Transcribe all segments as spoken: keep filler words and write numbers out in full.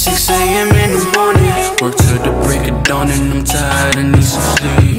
six A M in the morning, work till the break of dawn and I'm tired and need some sleep.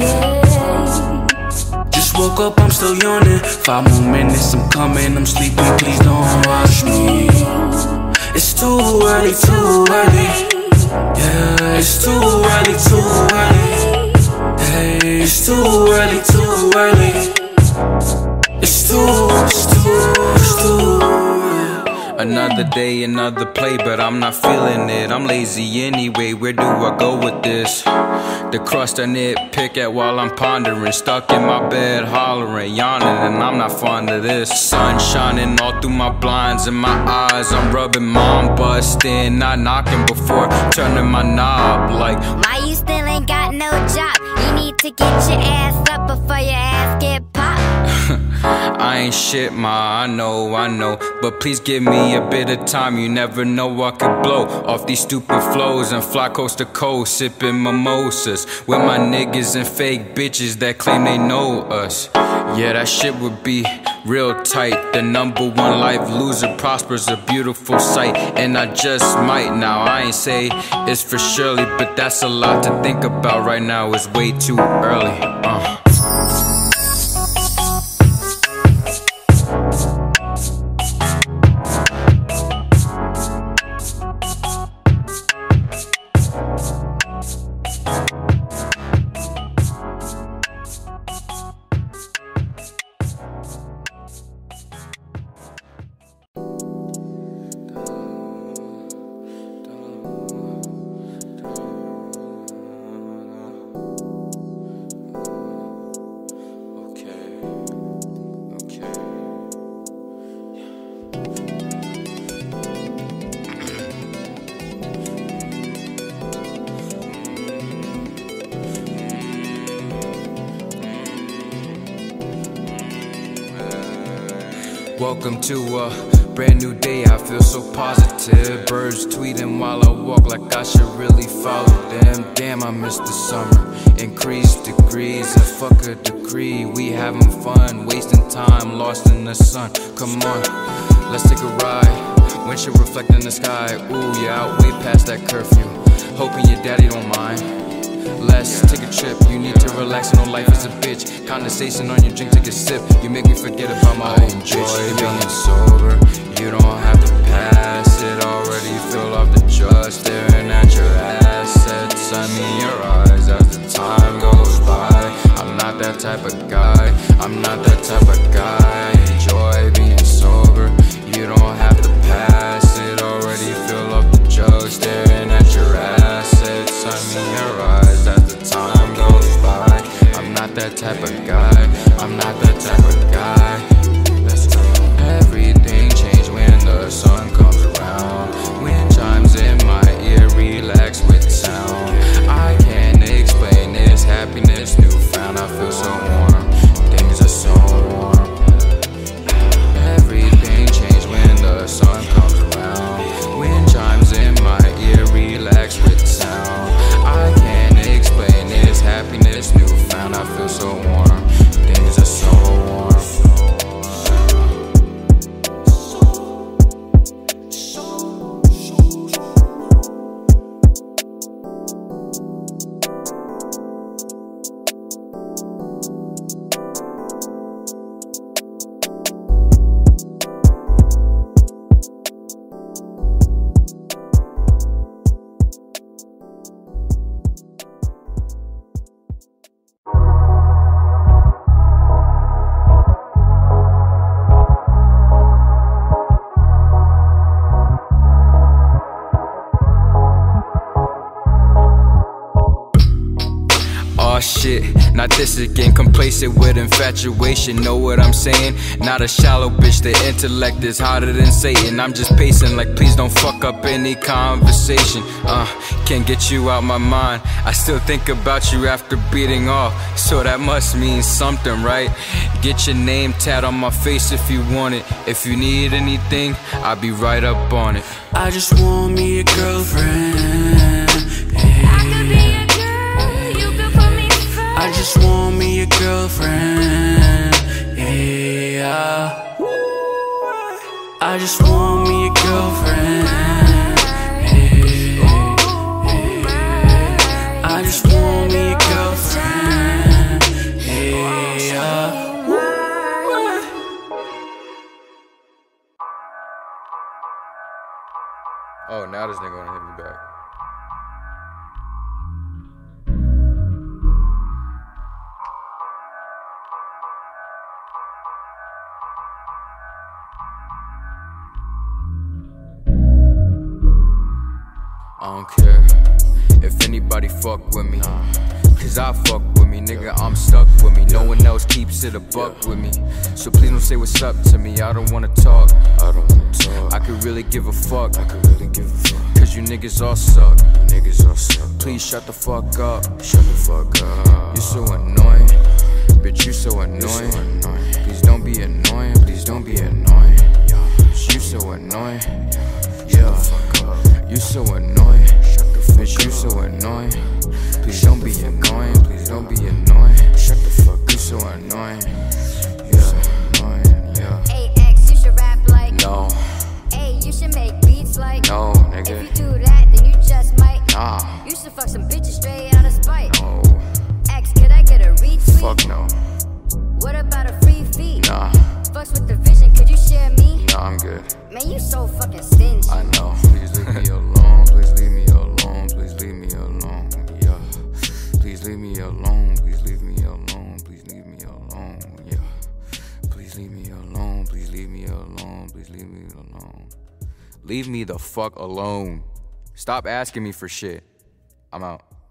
Just woke up, I'm still yawning. Five more minutes, I'm coming, I'm sleeping, please don't rush me. It's too early, too early. Yeah, it's too early, too early. Hey, it's too early, too early. It's too, it's too, it's too. Another day, another play, but I'm not feeling it. I'm lazy anyway, where do I go with this? The crust I nitpick at while I'm pondering. Stuck in my bed, hollering, yawning, and I'm not fond of this. Sun shining all through my blinds and my eyes. I'm rubbing mom busting, not knocking before turning my knob. Like, why you still ain't got no job? You need to get your ass up before your ass get popped. I ain't shit, ma, I know, I know. But please give me a bit of time. You never know, I could blow off these stupid flows and fly coast to coast, sipping mimosas with my niggas and fake bitches that claim they know us. Yeah, that shit would be real tight. The number one life loser prospers, a beautiful sight. And I just might now, I ain't say it's for surely, but that's a lot to think about right now. It's way too early. uh. Welcome to a brand new day, I feel so positive. Birds tweeting while I walk like I should really follow them. Damn, I miss the summer. Increased degrees and fuck a degree. We having fun, wasting time, lost in the sun. Come on, let's take a ride. Windshield reflecting the sky. Ooh, yeah, out way past that curfew. Hoping your daddy don't mind. Let's take a trip, you need to relax, you know life is a bitch. Condensation on your drink, take a sip. You make me forget about my own bitch. Enjoy being sober, you don't have to pass it. Already feel off the drug, staring at your assets. Sun in your eyes as the time goes by. I'm not that type of guy, I'm not that type of guy. Enjoy being sober, you don't have to pass it. Already feel off the drug, staring at your assets. Sun in your eyes as the time goes by. I'm not that type of guy, I'm not that type of guy. Let's go. Everything changed when the sun comes around. Wind chimes in my ear, relax with the sound. I can't explain this happiness newfound. I feel so warm, things are so warm. Everything changed when the sun comes around. Wind chimes in my ear, relax with the sound. I can't explain this happiness newfound. I feel so warm, things are so warm. Oh shit, not this again. Complacent with infatuation, know what I'm saying? Not a shallow bitch, the intellect is hotter than Satan. I'm just pacing like please don't fuck up any conversation. Uh, can't get you out my mind. I still think about you after beating off, so that must mean something, right? Get your name tat on my face if you want it. If you need anything, I'll be right up on it. I just want me a girlfriend. I could be a girl, you could put me first. I just want me a girlfriend. Yeah. I just want me a girlfriend. Yeah. Now this nigga wanna hit me back. I don't care if anybody fuck with me, cause I fuck with me, nigga, I'm stuck with me. No one else keeps it a buck with me, so please don't say what's up to me. I don't wanna talk, I don't wanna talk. I could really give a fuck, I could really give a fuck. Cause you niggas all suck, you niggas all suck. Please shut the fuck up, shut the fuck up. You're so annoying, bitch, you so annoying. Please don't be annoying, please don't be annoying. You so annoying, yeah. You so annoying, bitch, you so annoying. Please don't be annoying, please don't be annoying. Shut the fuck up, you so annoying. You so annoying, yeah. Hey, X, you should rap like. No. Hey, you should make beats like. No, nigga. If you do that, then you just might. Nah. You should fuck some bitches straight out of spite. No. X, could I get a retweet? Fuck no. What about a free feed? Nah. Fucks with the vision, could you share me? Nah, I'm good. Man, you so fucking stingy. I know. Please leave me alone, please leave me alone, please leave me alone, yeah. Please leave me alone, please leave me alone, please leave me alone, yeah. Please leave me alone, please leave me alone, please leave me alone. Leave me the fuck alone. Stop asking me for shit. I'm out.